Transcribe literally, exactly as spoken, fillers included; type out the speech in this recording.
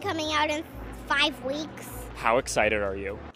coming out in five weeks. How excited are you?